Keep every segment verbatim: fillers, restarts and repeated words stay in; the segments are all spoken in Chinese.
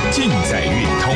尽在运通。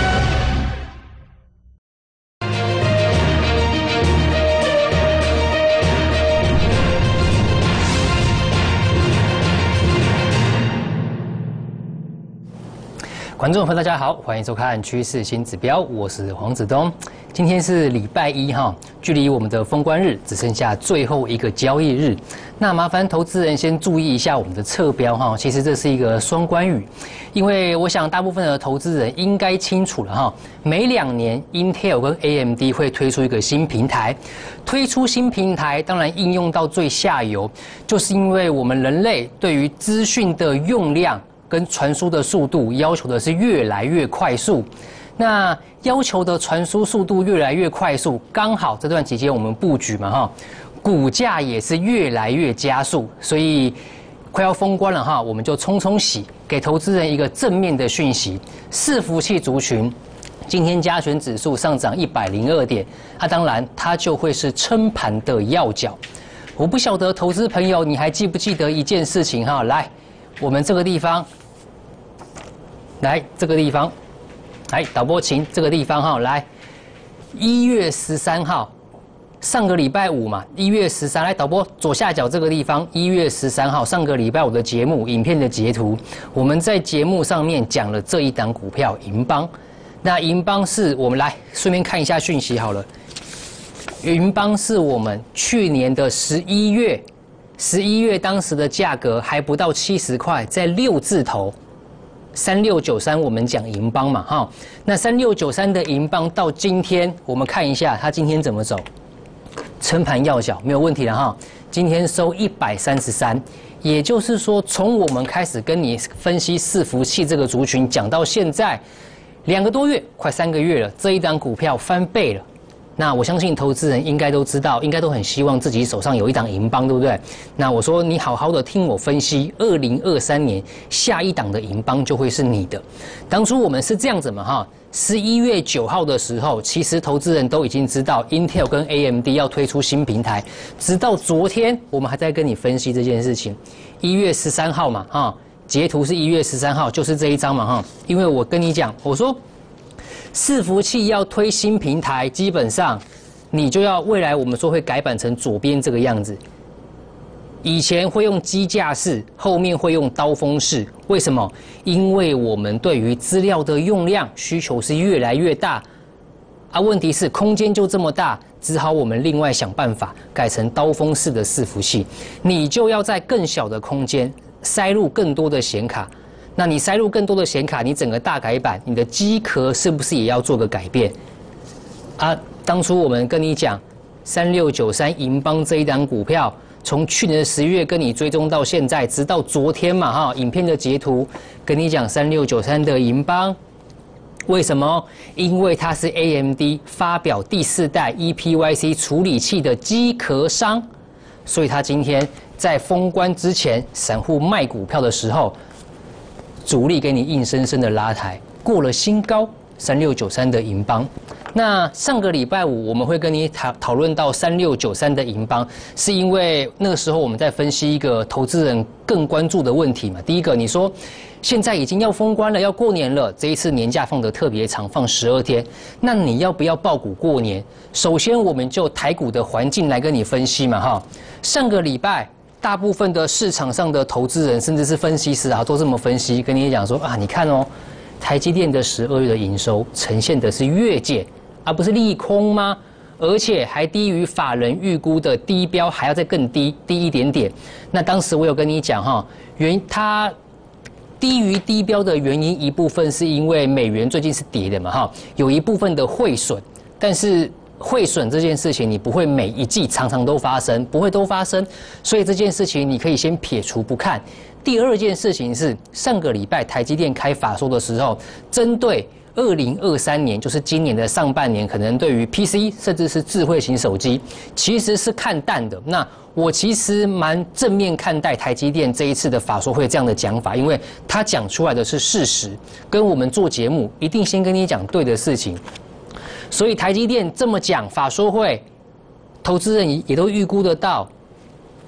观众朋友，大家好，欢迎收看《趋势新指标》，我是黄子东。今天是礼拜一哈，距离我们的封关日只剩下最后一个交易日。那麻烦投资人先注意一下我们的侧标哈，其实这是一个双关语，因为我想大部分的投资人应该清楚了哈。每两年 Intel 跟 A M D 会推出一个新平台，推出新平台，当然应用到最下游，就是因为我们人类对于资讯的用量跟传输的速度要求的是越来越快速，那要求的传输速度越来越快速，刚好这段期间我们布局嘛哈，股价也是越来越加速，所以快要封关了哈，我们就冲冲喜，给投资人一个正面的讯息。伺服器族群今天加权指数上涨一百零二点，啊，当然它就会是撑盘的要角。我不晓得投资朋友你还记不记得一件事情哈？来，我们这个地方。来这个地方，来导播请这个地方哈，来一月十三号，上个礼拜五嘛，一月十三，来导播左下角这个地方，一月十三号上个礼拜五的节目影片的截图，我们在节目上面讲了这一档股票银邦，那银邦是我们来顺便看一下讯息好了，银邦是我们去年的十一月，十一月当时的价格还不到七十块，在六字头。三六九三，我们讲银邦嘛，哈，那三六九三的银邦到今天，我们看一下它今天怎么走，撑盘要角没有问题了哈。今天收一百三十三，也就是说，从我们开始跟你分析伺服器这个族群讲到现在，两个多月，快三个月了，这一档股票翻倍了。那我相信投资人应该都知道，应该都很希望自己手上有一档银邦，对不对？那我说你好好的听我分析，二零二三年下一档的银邦就会是你的。当初我们是这样子嘛哈，十一月九号的时候，其实投资人都已经知道 Intel 跟 A M D 要推出新平台，直到昨天我们还在跟你分析这件事情。一月十三号嘛哈，截图是一月十三号，就是这一张嘛哈，因为我跟你讲，我说。伺服器要推新平台，基本上你就要未来我们说会改版成左边这个样子。以前会用机架式，后面会用刀锋式。为什么？因为我们对于资料的用量需求是越来越大，啊，问题是空间就这么大，只好我们另外想办法改成刀锋式的伺服器。你就要在更小的空间塞入更多的显卡。那你塞入更多的显卡，你整个大改版，你的机壳是不是也要做个改变？啊，当初我们跟你讲，三六九三银邦这一档股票，从去年的十月跟你追踪到现在，直到昨天嘛哈，影片的截图跟你讲三六九三的银邦，为什么？因为它是 A M D 发表第四代 E P Y C 处理器的机壳商，所以它今天在封关之前，散户卖股票的时候。主力给你硬生生的拉抬，过了新高，三六九三的银邦。那上个礼拜五我们会跟你讨讨论到三六九三的银邦，是因为那个时候我们在分析一个投资人更关注的问题嘛。第一个，你说现在已经要封关了，要过年了，这一次年假放得特别长，放十二天，那你要不要抱股过年？首先，我们就台股的环境来跟你分析嘛哈。上个礼拜。大部分的市场上的投资人，甚至是分析师啊，都这么分析，跟你讲说啊，你看哦，台积电的十二月的营收呈现的是月减，而不是利空吗？而且还低于法人预估的低标，还要再更低，低一点点。那当时我有跟你讲哈，原它低于低标的原因，一部分是因为美元最近是跌的嘛哈，有一部分的汇损，但是。汇损这件事情，你不会每一季常常都发生，不会都发生，所以这件事情你可以先撇除不看。第二件事情是，上个礼拜台积电开法说的时候，针对二零二三年，就是今年的上半年，可能对于 P C 甚至是智慧型手机，其实是看淡的。那我其实蛮正面看待台积电这一次的法说会这样的讲法，因为他讲出来的是事实，跟我们做节目一定先跟你讲对的事情。所以台积电这么讲法说会，投资人也都预估得到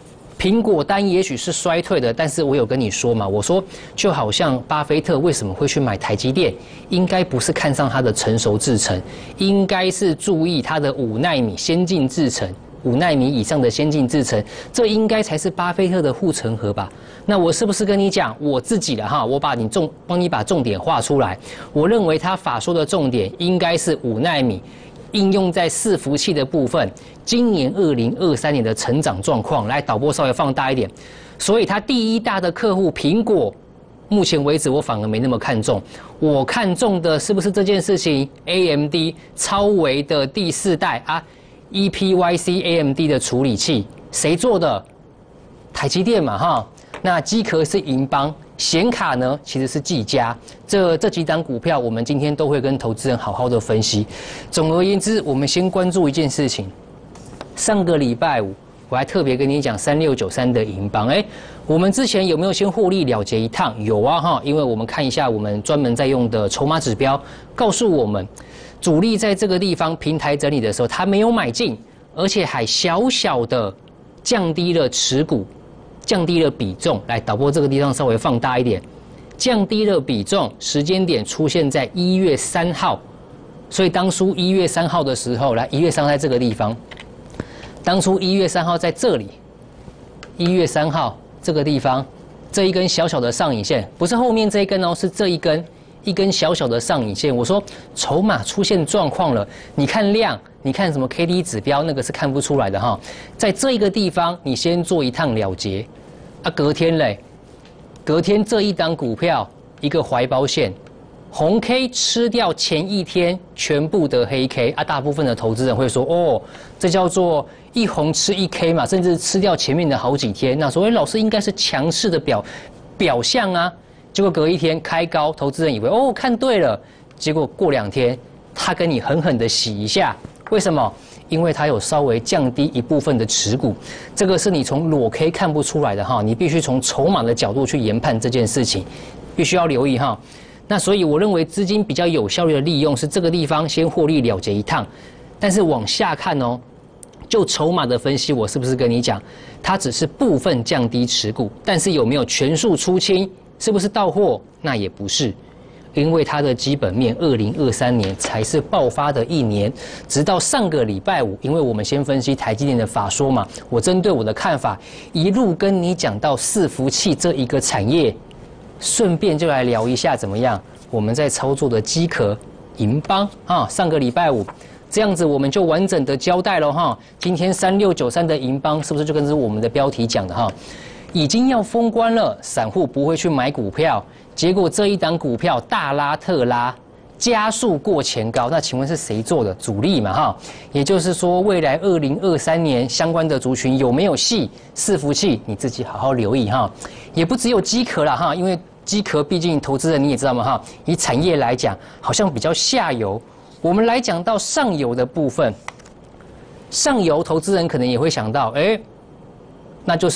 苹果单也许是衰退的，但是我有跟你说嘛，我说就好像巴菲特为什么会去买台积电，应该不是看上它的成熟制程，应该是注意它的五奈米先进制程。五奈米以上的先进制程，这应该才是巴菲特的护城河吧？那我是不是跟你讲我自己的哈？我把你重帮你把重点画出来。我认为他法说的重点应该是五奈米应用在伺服器的部分，今年二零二三年的成长状况。来，导播稍微放大一点。所以他第一大的客户苹果，目前为止我反而没那么看重。我看中的是不是这件事情 ？A M D 超微的第四代啊。E P Y C A M D 的处理器谁做的？台积电嘛哈。那机壳是银邦，显卡呢其实是技嘉。这这几档股票我们今天都会跟投资人好好的分析。总而言之，我们先关注一件事情。上个礼拜五我还特别跟你讲三六九三的银邦，哎，我们之前有没有先获利了结一趟？有啊哈，因为我们看一下我们专门在用的筹码指标，告诉我们。主力在这个地方平台整理的时候，他没有买进，而且还小小的降低了持股，降低了比重。来，导播这个地方稍微放大一点，降低了比重，时间点出现在一月三号，所以当初一月三号的时候，来一月三号在这个地方，当初一月三号在这里，一月三号这个地方，这一根小小的上影线，不是后面这一根哦，是这一根。一根小小的上影线，我说筹码出现状况了，你看量，你看什么 K D 指标，那个是看不出来的哈。在这一个地方，你先做一趟了结，啊，隔天嘞，隔天这一档股票一个怀保险，红 K 吃掉前一天全部的黑 K， 啊，大部分的投资人会说，哦，这叫做一红吃一 K 嘛，甚至吃掉前面的好几天，那所谓老师应该是强势的表表象啊。结果隔一天开高，投资人以为哦看对了，结果过两天他跟你狠狠的洗一下，为什么？因为他有稍微降低一部分的持股，这个是你从裸 K 看不出来的哈，你必须从筹码的角度去研判这件事情，必须要留意哈。那所以我认为资金比较有效率的利用是这个地方先获利了结一趟，但是往下看哦，就筹码的分析，我是不是跟你讲，它只是部分降低持股，但是有没有全数出清？是不是到货？那也不是，因为它的基本面，二零二三年才是爆发的一年。直到上个礼拜五，因为我们先分析台积电的法说嘛，我针对我的看法，一路跟你讲到伺服器这一个产业，顺便就来聊一下怎么样？我们在操作的机壳银邦啊，上个礼拜五。这样子我们就完整的交代了哈。今天三六九三的银邦是不是就跟着我们的标题讲的哈？已经要封关了，散户不会去买股票，结果这一档股票大拉特拉，加速过前高。那请问是谁做的？主力嘛哈。也就是说，未来二零二三年相关的族群有没有戏？伺服器你自己好好留意哈。也不只有机壳啦哈，因为机壳毕竟投资人你也知道嘛哈，以产业来讲，好像比较下游。我们来讲到上游的部分，上游投资人可能也会想到，哎，那就是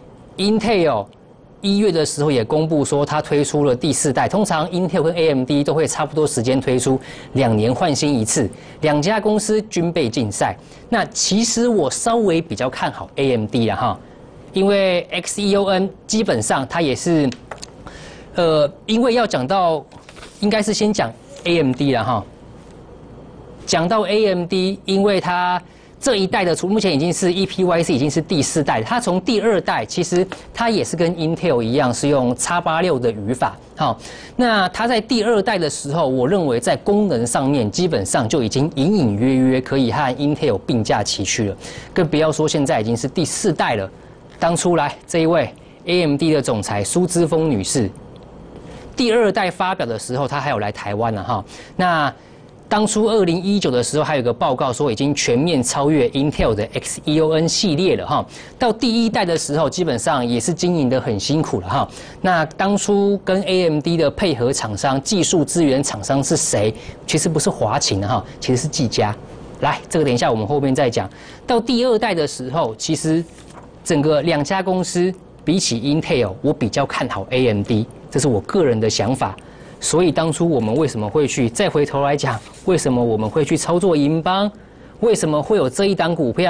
Intel 一月的时候也公布说，它推出了第四代。通常 Intel 跟 A M D 都会差不多时间推出，两年换新一次，两家公司军备竞赛。那其实我稍微比较看好 A M D 啦哈，因为 X E O N 基本上它也是，呃，因为要讲到，应该是先讲 A M D 啦哈。讲到 A M D， 因为它这一代的目前已经是 E P Y C 已经是第四代，它从第二代其实它也是跟 Intel 一样是用 X 八六 的语法。好，那它在第二代的时候，我认为在功能上面基本上就已经隐隐约约可以和 Intel 并驾齐驱了，更不要说现在已经是第四代了。当初来这一位 A M D 的总裁苏姿丰女士，第二代发表的时候，她还有来台湾呢哈。那当初二零一九的时候，还有个报告说已经全面超越 Intel 的 X E O N 系列了哈。到第一代的时候，基本上也是经营得很辛苦了哈。那当初跟 A M D 的配合厂商、技术资源厂商是谁？其实不是华擎哈，其实是技嘉。来，这个等一下我们后面再讲。到第二代的时候，其实整个两家公司比起 Intel， 我比较看好 A M D， 这是我个人的想法。所以当初我们为什么会去再回头来讲，为什么我们会去操作银邦？为什么会有这一档股票？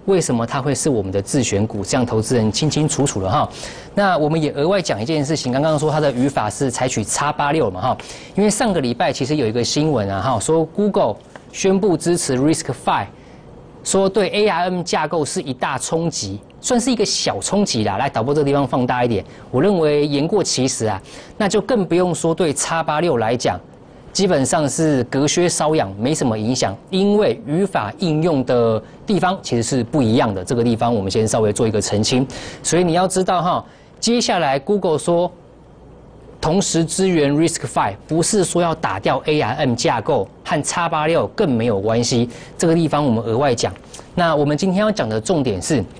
为什么它会是我们的自选股？这样投资人清清楚楚了哈。那我们也额外讲一件事情，刚刚说它的语法是采取 X 八六 嘛哈，因为上个礼拜其实有一个新闻啊哈，说 Google 宣布支持 RISC-V， 说对 A R M 架构是一大冲击，算是一个小冲击啦。来，导播这个地方放大一点，我认为言过其实啊，那就更不用说对 X 八六 来讲。基本上是隔靴搔痒，没什么影响，因为语法应用的地方其实是不一样的。这个地方我们先稍微做一个澄清。所以你要知道哈，接下来 Google 说同时支援 RISC-V， 不是说要打掉 A R M 架构，和 X 八六 更没有关系。这个地方我们额外讲。那我们今天要讲的重点是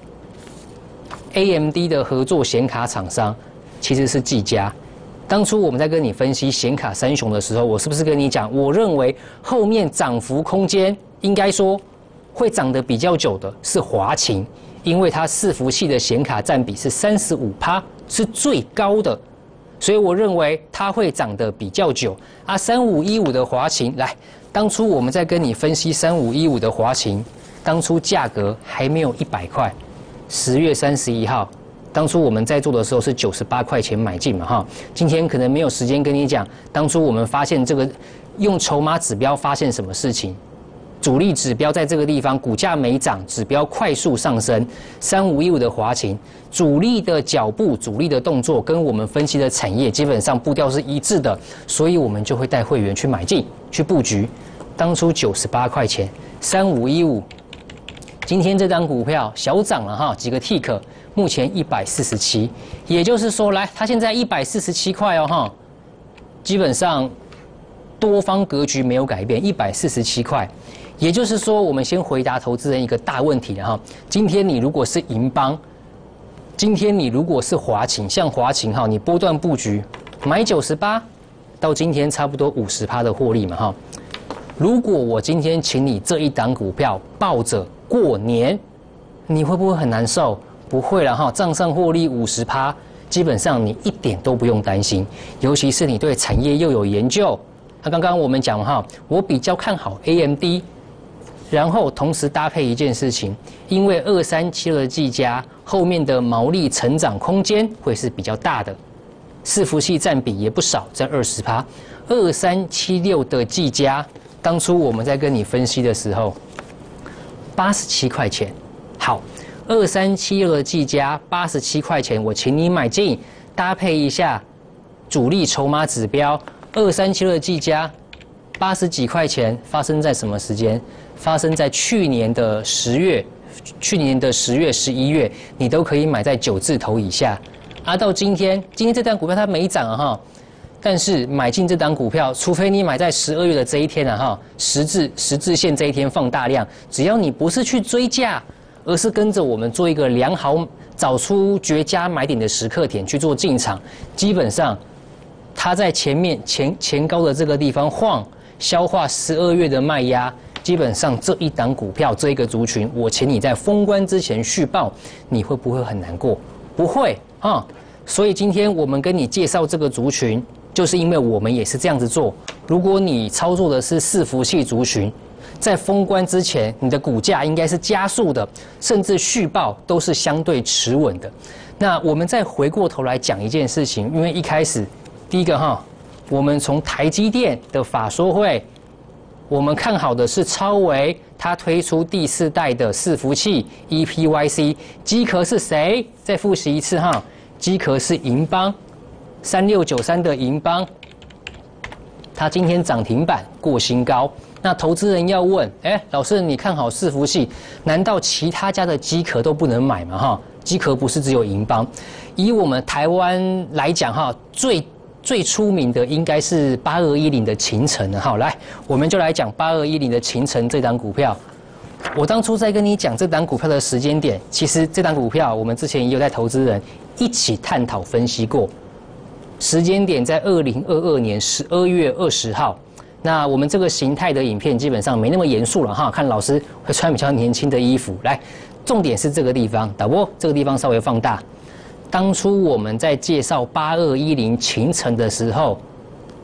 A M D 的合作显卡厂商其实是技嘉。当初我们在跟你分析显卡三雄的时候，我是不是跟你讲，我认为后面涨幅空间应该说会涨得比较久的是华擎，因为它伺服器的显卡占比是 百分之三十五， 是最高的，所以我认为它会涨得比较久。啊，三五一五的华擎，来，当初我们在跟你分析三五一五的华擎，当初价格还没有一百块，十月三十一号。当初我们在做的时候是九十八块钱买进嘛哈，今天可能没有时间跟你讲，当初我们发现这个用筹码指标发现什么事情，主力指标在这个地方股价没涨，指标快速上升，三五一五的华擎，主力的脚步、主力的动作跟我们分析的产业基本上步调是一致的，所以我们就会带会员去买进去布局。当初九十八块钱，三五一五，今天这张股票小涨了哈，几个 tick。目前一百四十七，也就是说，来，它现在一百四十七块哦，哈，基本上多方格局没有改变，一百四十七块，也就是说，我们先回答投资人一个大问题了哈。今天你如果是银邦，今天你如果是华擎，像华擎哈，你波段布局买九十八，到今天差不多五十趴的获利嘛哈。如果我今天请你这一档股票抱着过年，你会不会很难受？不会了哈，账上获利五十趴，基本上你一点都不用担心，尤其是你对产业又有研究。那刚刚我们讲哈，我比较看好 A M D， 然后同时搭配一件事情，因为二三七二的技嘉后面的毛利成长空间会是比较大的，伺服器占比也不少，在二十趴。二三七六的技嘉，当初我们在跟你分析的时候，八十七块钱，好。二三七二的技嘉八十七块钱，我请你买进，搭配一下主力筹码指标。二三七二的技嘉八十几块钱，发生在什么时间？发生在去年的十月，去年的十月、十一月，你都可以买在九字头以下。啊，到今天，今天这档股票它没涨啊哈，但是买进这档股票，除非你买在十二月的这一天啊哈，十字十字线这一天放大量，只要你不是去追价。而是跟着我们做一个良好找出绝佳买点的时刻点去做进场，基本上它在前面前前高的这个地方晃，消化十二月的卖压，基本上这一档股票这一个族群，我请你在封关之前续报，你会不会很难过？不会啊，所以今天我们跟你介绍这个族群，就是因为我们也是这样子做。如果你操作的是伺服器族群，在封关之前，你的股价应该是加速的，甚至续报都是相对持稳的。那我们再回过头来讲一件事情，因为一开始，第一个哈，我们从台积电的法说会，我们看好的是超微，它推出第四代的伺服器 E P Y C， 机壳是谁？再复习一次哈，机壳是银邦，三六九三的银邦，它今天涨停板过新高。那投资人要问，哎，老师，你看好伺服器，难道其他家的机壳都不能买吗？哈，机壳不是只有银邦，以我们台湾来讲，哈，最最出名的应该是八二一零的勤诚了。好，来，我们就来讲八二一零的勤诚这档股票。我当初在跟你讲这档股票的时间点，其实这档股票我们之前也有在投资人一起探讨分析过，时间点在二零二二年十二月二十号。那我们这个形态的影片基本上没那么严肃了哈，看老师会穿比较年轻的衣服。来，重点是这个地方，导播这个地方稍微放大。当初我们在介绍八二一零勤诚的时候，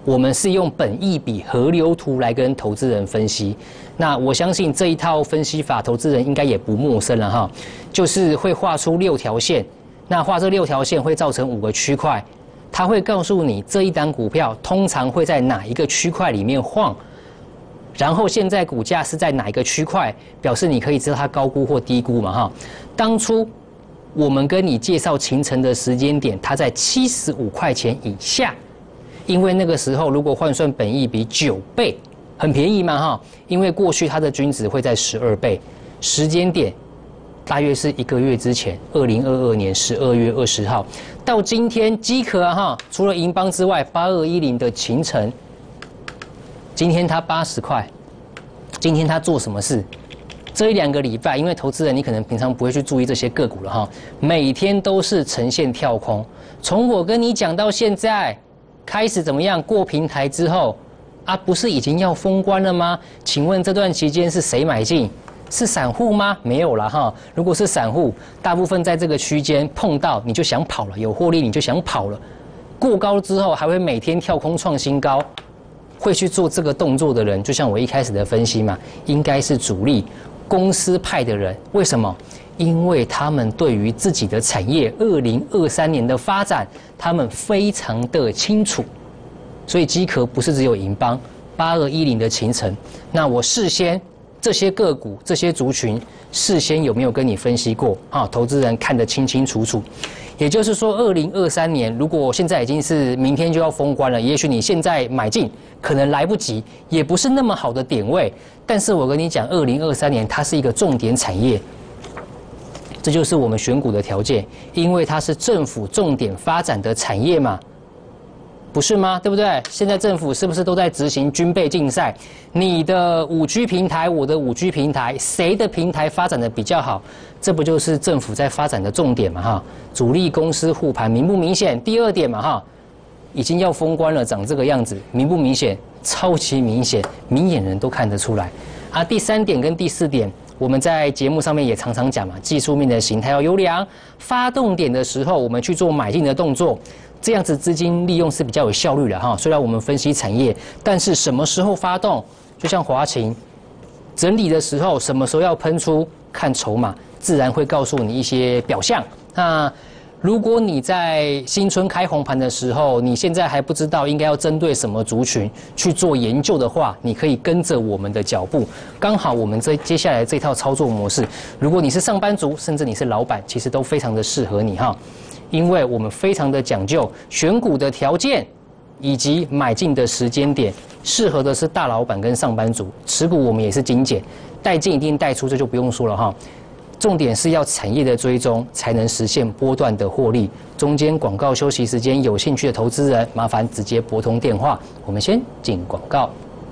我们是用本益比河流图来跟投资人分析。那我相信这一套分析法，投资人应该也不陌生了哈，就是会画出六条线，那画这六条线会造成五个区块，它会告诉你这一档股票通常会在哪一个区块里面晃，然后现在股价是在哪一个区块，表示你可以知道它高估或低估嘛哈。当初我们跟你介绍秦城的时间点，它在七十五块钱以下。因为那个时候如果换算本益比九倍，很便宜嘛哈。因为过去它的均值会在十二倍，时间点大约是一个月之前，二零二二年十二月二十号到今天，机壳啊哈，除了银邦之外，八二一零的秦城，今天它八十块，今天它做什么事？这一两个礼拜，因为投资人你可能平常不会去注意这些个股了哈，每天都是呈现跳空，从我跟你讲到现在。开始怎么样？过平台之后，啊，不是已经要封关了吗？请问这段期间是谁买进？是散户吗？没有了哈。如果是散户，大部分在这个区间碰到你就想跑了，有获利你就想跑了。过高之后还会每天跳空创新高，会去做这个动作的人，就像我一开始的分析嘛，应该是主力公司派的人。为什么？因为他们对于自己的产业二零二三年的发展，他们非常的清楚，所以机壳不是只有银邦八二一零的秦城。那我事先这些个股、这些族群，事先有没有跟你分析过啊？投资人看得清清楚楚。也就是说，二零二三年如果现在已经是明天就要封关了，也许你现在买进可能来不及，也不是那么好的点位。但是我跟你讲，二零二三年它是一个重点产业。这就是我们选股的条件，因为它是政府重点发展的产业嘛，不是吗？对不对？现在政府是不是都在执行军备竞赛？你的五 G 平台，我的五 G 平台，谁的平台发展的比较好？这不就是政府在发展的重点嘛？哈，主力公司护盘明不明显？第二点嘛，哈，已经要封关了，长这个样子，明不明显？超级明显，明眼人都看得出来。啊，第三点跟第四点。我们在节目上面也常常讲嘛，技术面的形态要优良，发动点的时候我们去做买进的动作，这样子资金利用是比较有效率的哈。虽然我们分析产业，但是什么时候发动，就像华勤整理的时候，什么时候要喷出，看筹码，自然会告诉你一些表象。那如果你在新春开红盘的时候，你现在还不知道应该要针对什么族群去做研究的话，你可以跟着我们的脚步。刚好我们这接下来这套操作模式，如果你是上班族，甚至你是老板，其实都非常的适合你哈，因为我们非常的讲究选股的条件以及买进的时间点，适合的是大老板跟上班族。持股我们也是精简，带进一定带出，这就不用说了哈。重点是要产业的追踪，才能实现波段的获利。中间广告休息时间，有兴趣的投资人，麻烦直接拨通电话。我们先进广告。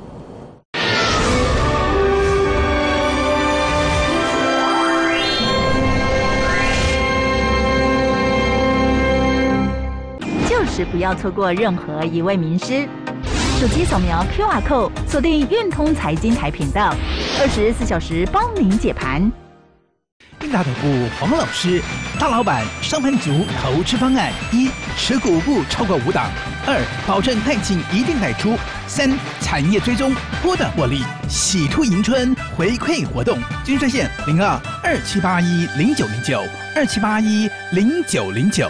就是不要错过任何一位名师。手机扫描 Q R code， 锁定运通财经台频道，二十四小时帮您解盘。 韵达投顾黄老师，大老板上班族投资方案：一、持股不超过五档；二、保证带进一定带出；三、产业追踪波段获利；喜兔迎春回馈活动，均热线零二二七八一零九零九二七八一零九零九。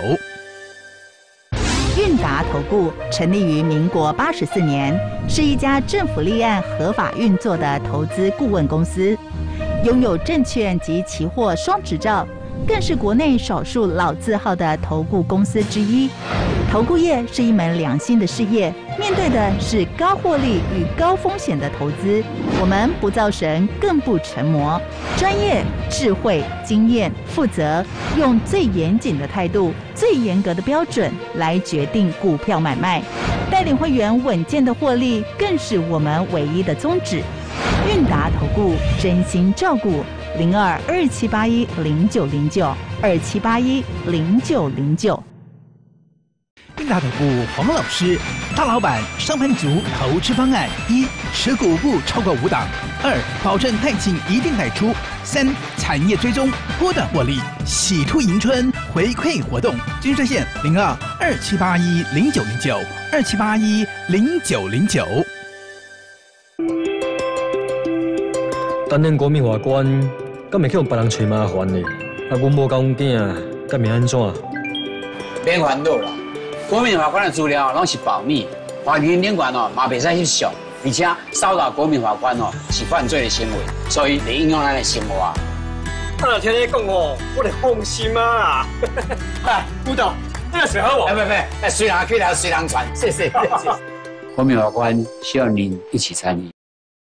韵达投顾成立于民国八十四年，是一家政府立案合法运作的投资顾问公司。拥有证券及期货双执照，更是国内少数老字号的投顾公司之一。投顾业是一门良心的事业，面对的是高获利与高风险的投资。我们不造神，更不成魔，专业、智慧、经验、负责，用最严谨的态度、最严格的标准来决定股票买卖，带领会员稳健的获利，更是我们唯一的宗旨。韵达投顾真心照顾，零二二七八一零九零九二七八一零九零九。 丁大头部黄老师，大老板上班族投资方案：一、持股不超过五档；二、保证带进一定带出；三、产业追踪波段获利，喜兔迎春回馈活动。今日专线零二二七八一零九零九二七八一零九零九。 担任国民法官，敢袂去互别人找麻烦呢？啊，阮无讲囝，敢会安怎？ 免烦恼啦，国民法官的资料拢是保密，法庭领馆哦嘛袂使翕相，而且骚扰国民法官哦是犯罪的行为，所以会影响咱的生活啊。 我若听你讲哦，我就放心啊。哎，副董，那个水和我。 哎，不不，哎，随人去了随人传，谢谢。国民法官需要您一起参与。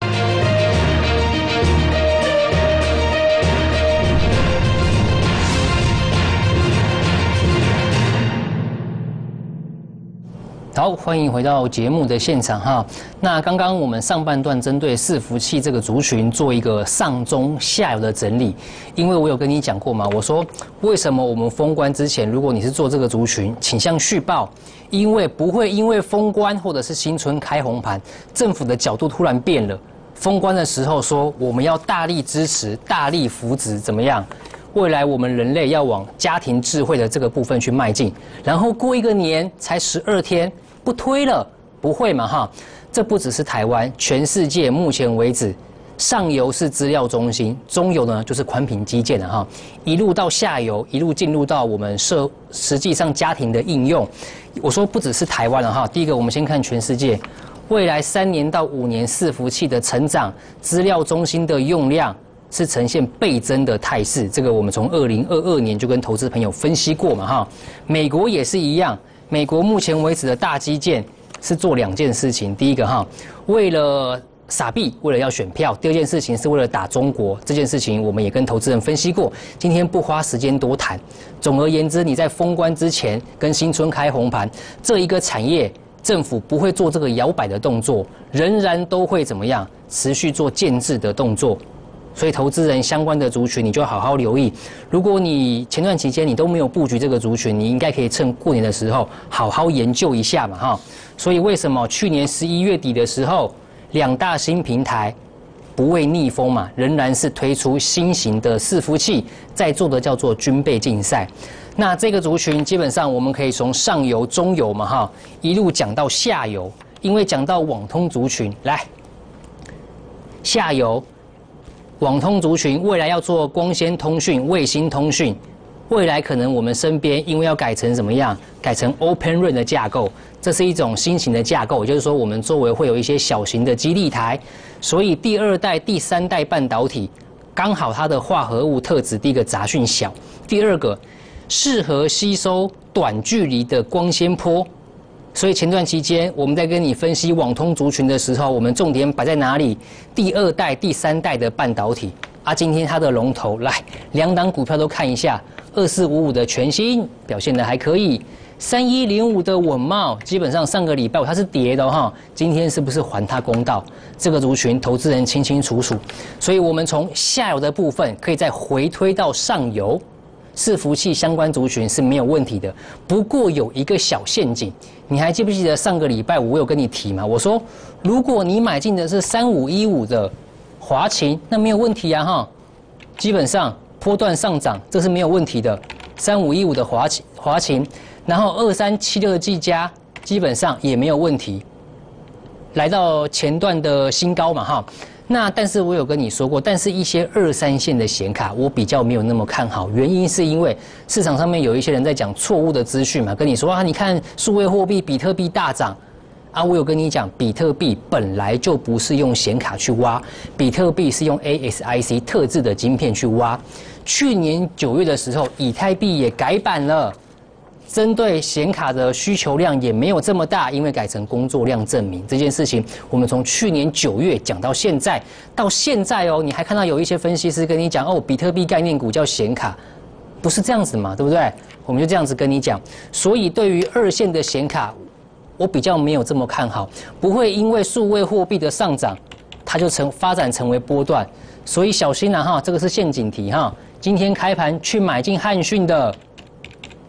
好，欢迎回到节目的现场哈。那刚刚我们上半段针对伺服器这个族群做一个上中下游的整理，因为我有跟你讲过嘛，我说为什么我们封关之前，如果你是做这个族群，倾向续报，因为不会因为封关或者是新春开红盘，政府的角度突然变了，封关的时候说我们要大力支持、大力扶植，怎么样？未来我们人类要往家庭智慧的这个部分去迈进，然后过一个年才十二天。不推了，不会嘛哈？这不只是台湾，全世界目前为止，上游是资料中心，中游呢就是宽频基建了哈，一路到下游，一路进入到我们社实际上家庭的应用。我说不只是台湾了哈，第一个我们先看全世界，未来三年到五年伺服器的成长，资料中心的用量是呈现倍增的态势。这个我们从二零二二年就跟投资朋友分析过嘛哈，美国也是一样。美国目前为止的大基建是做两件事情，第一个哈，为了撒币，为了要选票；第二件事情是为了打中国。这件事情我们也跟投资人分析过，今天不花时间多谈。总而言之，你在封关之前跟新春开红盘这一个产业，政府不会做这个摇摆的动作，仍然都会怎么样，持续做建制的动作。所以投资人相关的族群，你就好好留意。如果你前段期间你都没有布局这个族群，你应该可以趁过年的时候好好研究一下嘛哈。所以为什么去年十一月底的时候，两大新平台不畏逆风嘛，仍然是推出新型的伺服器，在做的叫做军备竞赛。那这个族群基本上我们可以从上游、中游嘛哈，一路讲到下游，因为讲到网通族群，来下游。网通族群未来要做光纤通讯、卫星通讯，未来可能我们身边因为要改成怎么样？改成 Open R A N 的架构，这是一种新型的架构，也就是说我们周围会有一些小型的基地台，所以第二代、第三代半导体刚好它的化合物特质，第一个杂讯小，第二个适合吸收短距离的光纤波。所以前段期间我们在跟你分析网通族群的时候，我们重点摆在哪里？第二代、第三代的半导体啊，今天它的龙头来两档股票都看一下，二四五五的全新表现的还可以，三一零五的稳懋基本上上个礼拜它是跌的哈，今天是不是还它公道？这个族群投资人清清楚楚，所以我们从下游的部分可以再回推到上游。伺服器相关族群是没有问题的，不过有一个小陷阱，你还记不记得上个礼拜五我有跟你提吗？我说，如果你买进的是三五一五的华勤，那没有问题啊哈，基本上波段上涨这是没有问题的。三五一五的华勤，华勤，然后二三七六的技嘉，基本上也没有问题，来到前段的新高嘛哈。那但是我有跟你说过，但是一些二三线的显卡我比较没有那么看好，原因是因为市场上面有一些人在讲错误的资讯嘛，跟你说啊，你看数位货币比特币大涨啊，我有跟你讲，比特币本来就不是用显卡去挖，比特币是用 A S I C 特制的晶片去挖。去年九月的时候，以太币也改版了。针对显卡的需求量也没有这么大，因为改成工作量证明这件事情，我们从去年九月讲到现在，到现在哦，你还看到有一些分析师跟你讲哦，比特币概念股叫显卡，不是这样子嘛，对不对？我们就这样子跟你讲，所以对于二线的显卡，我比较没有这么看好，不会因为数位货币的上涨，它就成发展成为波段，所以小心啊哈，这个是陷阱题哈。今天开盘去买进汉讯的。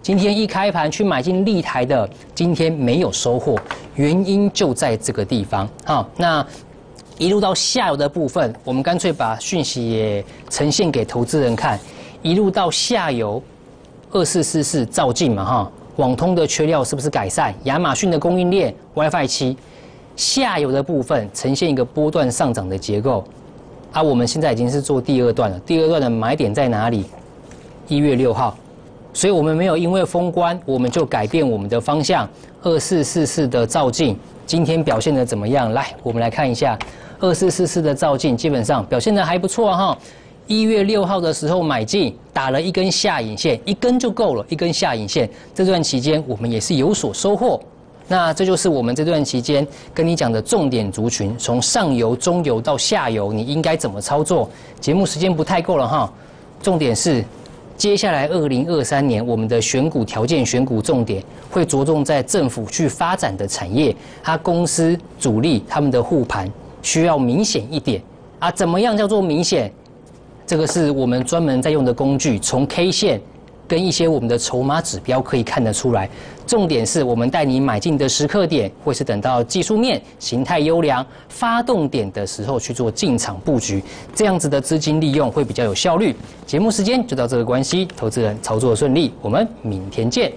今天一开盘去买进立台的，今天没有收获，原因就在这个地方。好，那一路到下游的部分，我们干脆把讯息也呈现给投资人看。一路到下游，二四四四照进嘛哈，网通的缺料是不是改善？亚马逊的供应链 WiFi 七，下游的部分呈现一个波段上涨的结构。啊，我们现在已经是做第二段了，第二段的买点在哪里？一月六号。所以我们没有因为封关，我们就改变我们的方向。二四四四的照进，今天表现的怎么样？来，我们来看一下二四四四的照进，基本上表现的还不错哈。一月六号的时候买进，打了一根下影线，一根就够了，一根下影线。这段期间我们也是有所收获。那这就是我们这段期间跟你讲的重点族群，从上游、中游到下游，你应该怎么操作？节目时间不太够了哈，重点是。接下来，二零二三年我们的选股条件、选股重点会着重在政府去发展的产业，它公司主力他们的护盘需要明显一点啊。怎么样叫做明显？这个是我们专门在用的工具，从 K 线跟一些我们的筹码指标可以看得出来。重点是我们带你买进的时刻点，会是等到技术面形态优良、发动点的时候去做进场布局，这样子的资金利用会比较有效率。节目时间就到这个关系，投资人操作顺利，我们明天见。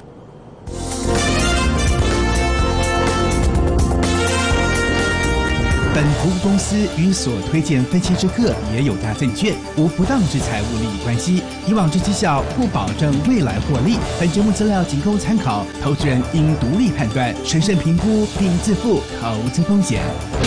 本投资公司与所推荐分期之客也有大证券，无不当之财务利益关系。以往之绩效不保证未来获利。本节目资料仅供参考，投资人应独立判断、审慎评估，并自负投资风险。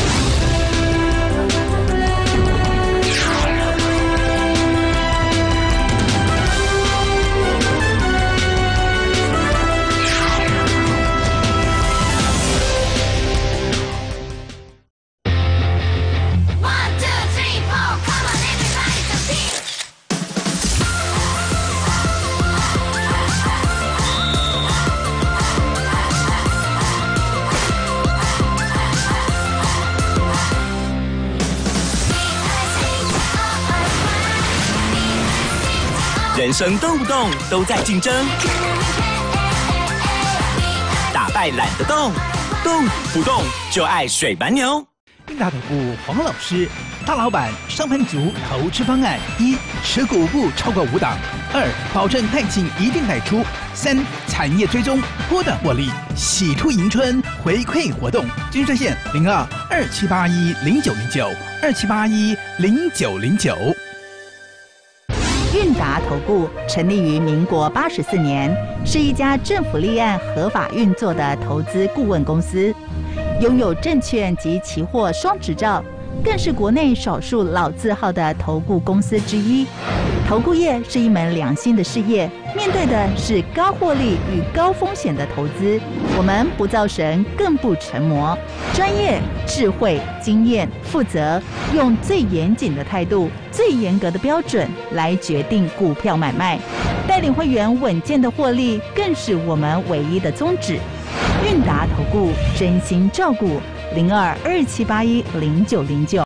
人生动不动都在竞争，打败懒得动，动不动就爱水蛮牛。 大头部黄老师，大老板上班族投资方案：一、持股不超过五档；二、保证带进一定带出；三、产业追踪波段获利，喜出迎春回馈活动。经热线零二二七八一零九零九二七八一零九零九。 韵达投顾成立于民国八十四年，是一家政府立案合法运作的投资顾问公司，拥有证券及期货双执照，更是国内少数老字号的投顾公司之一。投顾业是一门良心的事业，面对的是高获利与高风险的投资。我们不造神，更不成魔，专业、智慧、经验、负责，用最严谨的态度、最严格的标准来决定股票买卖，带领会员稳健的获利，更是我们唯一的宗旨。韵达投顾真心照顾，零二二七八一零九零九。